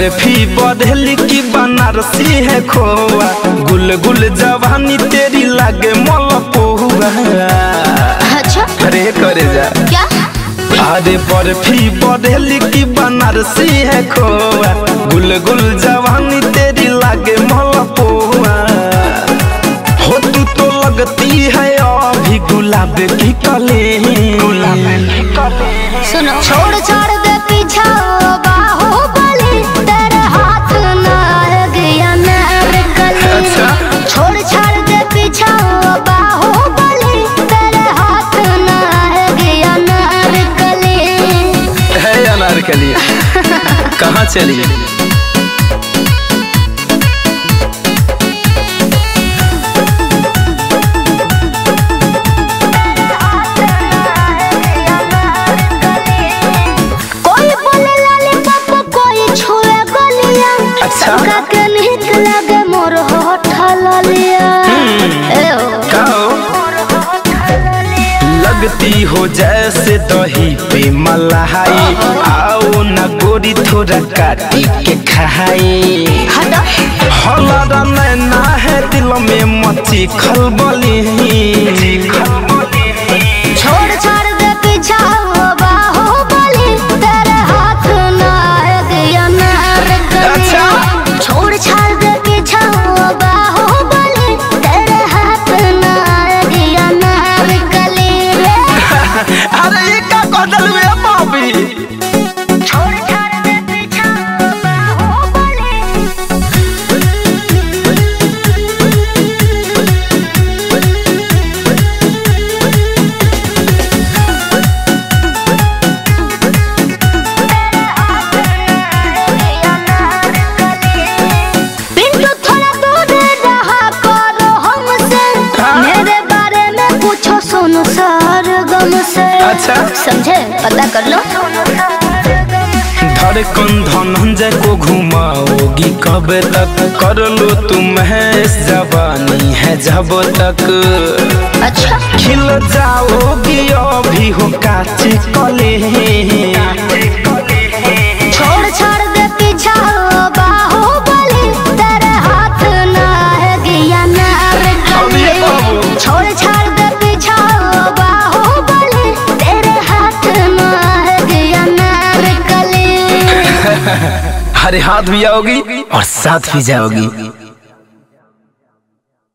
बर्फी बदली की बनारसी है खोआ, गुल गुल जवानी तेरी लागे मलपुआ। अच्छा अरे करे जा क्या? अरे बर्फी बदली की बनारसी है खोआ, गुल गुल जवानी तेरी लागे मलपुआ। हो तू तो लगती है अभी गुलाब की कली। सुनो छोड़ छोड़ दे पीछा बाहुबली, तेरे हाथ ना गया मेरे गले। छोड़ छोड़ दे पीछा बाहुबली, तेरे हाथ ना गया मेरे गले। है अनारकली कहाँ चली? सबका के नीक लगे मोर होठल लिया। लगती हो जैसे दही पे मलाई, आओ न गोरी थोड़ा काटी के खाई। हमारा नैना है दिल में मची खलबली। छोड़ छोड़ दे पीछा बाहुबली, तेरे हाथ ना गया मेरे गले। छोड़ छोड़ दे पीछा बाहुबली, तेरे हाथ ना गया मेरे गले। अरे ये क्या बदल हुए भाभी? छोड़ छोड़ दे पीछा बाहुबली। पिंटू थोड़ा दूर रहा करो हमसे, मेरे बारे में पूछो सुनो सरगम से। अच्छा समझे? पता कर लो। धड़कन धनंजय को घुमाओगी कब तक? कर लो तुम है इस जवानी है जब तक। अच्छा खिल जाओगी अभी हो काची कले। छोड़ छोड़ दे पीछा बाहुबली, तेरे हाथ ना गया मेरे गले। छोड़ छोड़ दे पीछा बाहुबली, तेरे हाथ ना गया मेरे गले। अरे हाथ भी आओगी और साथ भी जाओगी।